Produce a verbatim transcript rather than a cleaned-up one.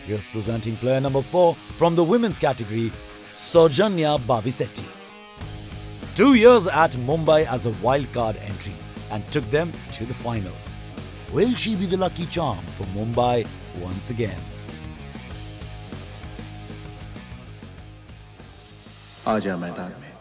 Here's presenting player number four from the women's category, SOWJANYA BAVISETTI. Two years at Mumbai as a wildcard entry and took them to the finals. Will she be the lucky charm for Mumbai once again? आजा मैदान में।